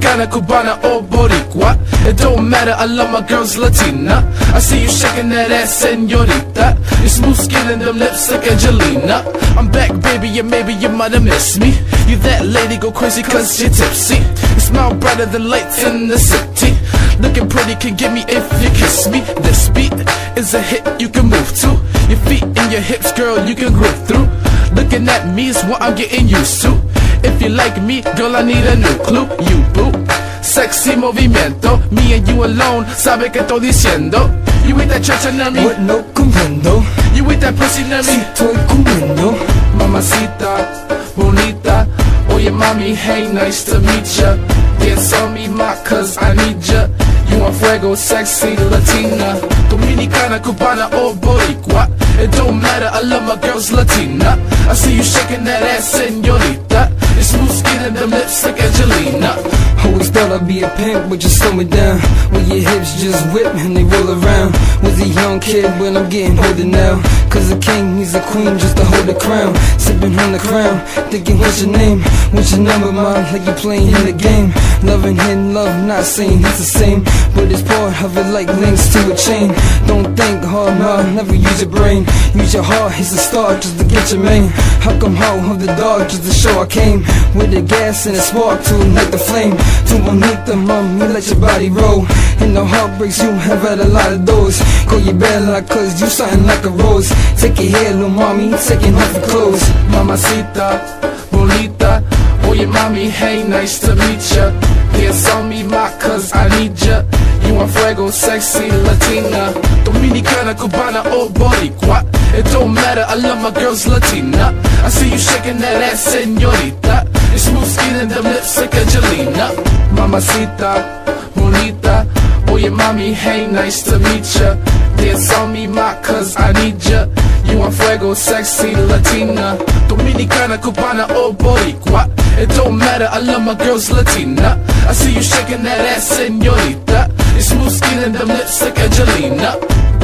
Dominicana, Cubana, or Boricua. It don't matter, I love my girls Latina. I see you shaking that ass, señorita. Your smooth skin and them lips like Angelina. I'm back, baby, and maybe you might have missed me. You that lady, go crazy cause you're tipsy. You smile brighter than lights in the city. Looking pretty can get me if you kiss me. This beat is a hit you can move to. Your feet and your hips, girl, you can groove through. Looking at me is what I'm getting used to. If you like me, girl, I need a new clue. You boo, sexy movimiento. Me and you alone, sabe que estoy diciendo. You with that chacha near me? What, no comprendo. You with that pussy near me? Si estoy comiendo. Mamacita, bonita. Oye mami, hey, nice to meet ya. Dance on me, ma, cause I need ya. You want fuego, sexy Latina. Dominicana, Cubana, or Boricua. It don't matter, I love my girls Latina. I see you shaking that ass, señorita. Your smooth skin and them lips like Angelina. Always thought I'd be a pimp, but you slow me down. When your hips just whip and they roll around. Was a young kid, but I'm getting older now. Cause a king needs a queen just to hold the crown. Sipping on the crown, thinking what's your name? What's your number, mom? Like you're playing in the game. Loving hidden love, not saying it's the same, but it's part of it like links to a chain. Don't think hard, mom, never use your brain. Use your heart, it's a start just to get your main. How come how of the dog just to show I came? With the gas and a spark to ignite the flame. To unleash the mom, you let your body roll. And the heartbreaks, you have had a lot of those. Call you Bella, cause you something like a rose. Take your hair, little mommy, taking off your clothes. Mamacita, bonita. Oye mami, hey, nice to meet ya. Dance on me, ma, cause I need ya. You want fuego, sexy Latina. Dominicana, Cubana, or Boricua. It don't matter, I love my girls Latina. I see you shaking that ass, señorita. Your smooth skin and them lips like Angelina. Mamacita, bonita. Oye mami, hey, nice to meet ya. Dance on me, ma, cause I need ya. You want fuego, sexy Latina. Dominicana, Cubana, or Boricua. It don't matter, I love my girls Latina. I see you shaking that ass, señorita. Your smooth skin and them lips like Angelina.